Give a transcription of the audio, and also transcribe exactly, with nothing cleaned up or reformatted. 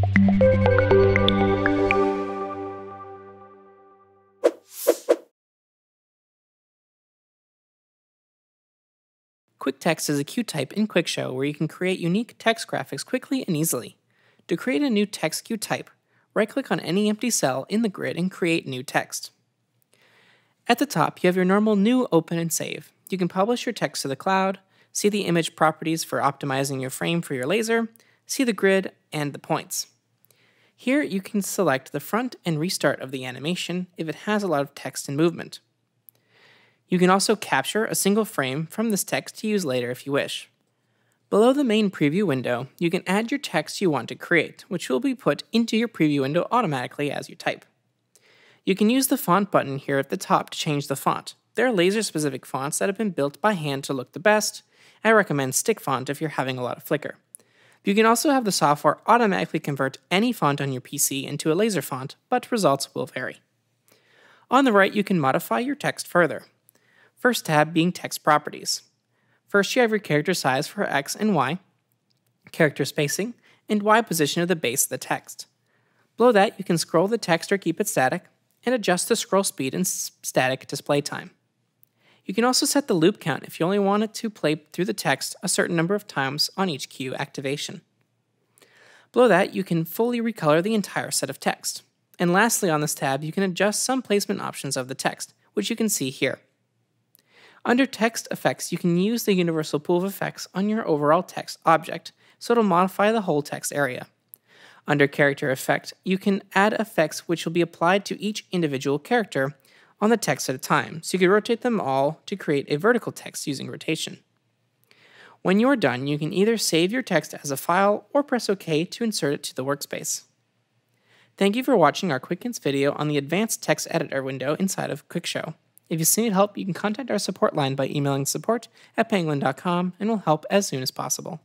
Quick Text is a queue type in QuickShow where you can create unique text graphics quickly and easily. To create a new text queue type, right-click on any empty cell in the grid and create new text. At the top, you have your normal New, Open, and Save. You can publish your text to the cloud, see the image properties for optimizing your frame for your laser, see the grid, and the points. Here, you can select the front and restart of the animation if it has a lot of text and movement. You can also capture a single frame from this text to use later if you wish. Below the main preview window, you can add your text you want to create, which will be put into your preview window automatically as you type. You can use the font button here at the top to change the font. There are laser-specific fonts that have been built by hand to look the best. I recommend stick font if you're having a lot of flicker. You can also have the software automatically convert any font on your P C into a laser font, but results will vary. On the right, you can modify your text further. First tab being Text Properties. First, you have your character size for X and Y, character spacing, and Y position of the base of the text. Below that, you can scroll the text or keep it static, and adjust the scroll speed and static display time. You can also set the loop count if you only want it to play through the text a certain number of times on each queue activation. Below that, you can fully recolor the entire set of text. And lastly, on this tab, you can adjust some placement options of the text, which you can see here. Under Text Effects, you can use the universal pool of effects on your overall text object, so it'll modify the whole text area. Under Character Effect, you can add effects which will be applied to each individual character on the text at a time, so you can rotate them all to create a vertical text using rotation. When you're done, you can either save your text as a file or press OK to insert it to the workspace. Thank you for watching our Quick Hints video on the Advanced Text Editor window inside of QuickShow. If you need help, you can contact our support line by emailing support at pangolin dot com and we'll help as soon as possible.